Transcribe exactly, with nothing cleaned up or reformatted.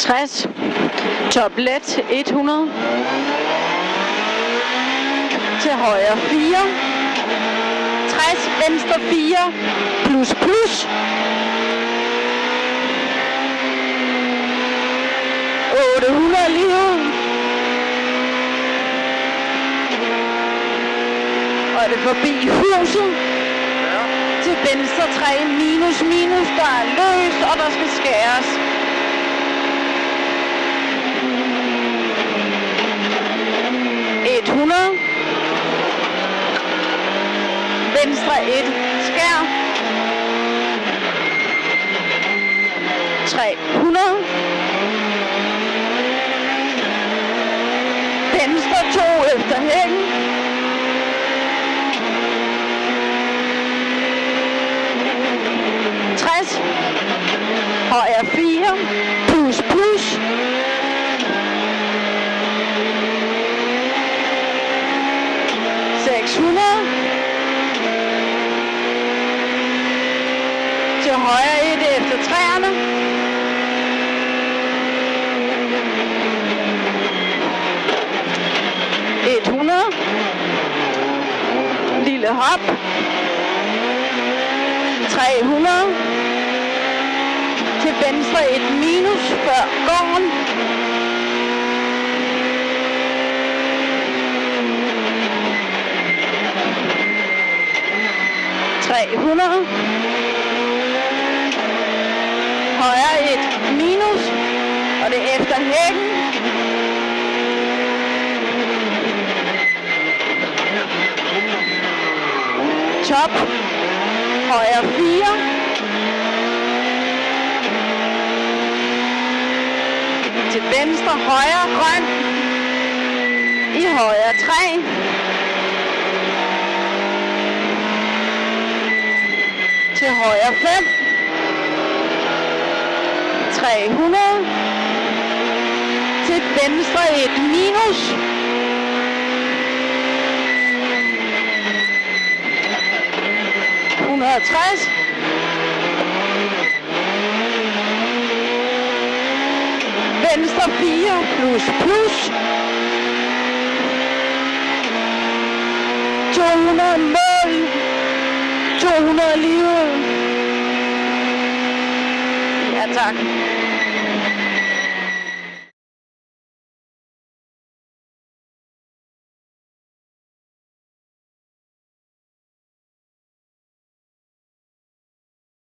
tres. Top let hundrede. Til højre fire. tres, venstre fire. Plus plus. otte hundrede lige ud. Og er det forbi huset. Til venstre tre, minus minus, der er løst, og der skal skæres. hundrede. Venstre et, skær. tre hundrede. Venstre to efter hækken. tres. Højre fire. Plus plus. seks hundrede. Til højre et efter træerne. hundrede. Lille hop. tre hundrede. Til venstre et minus før gården. tre hundrede. Højre et minus. Og det er efter hækken. Top. Højre fire. Til venstre højre grøn. I højre tre. Til højre fem. tre hundrede. Til venstre et minus. et hundrede og tres. Venstre fire plus plus. to hundrede mål. to hundrede lige ud. Ja, tak.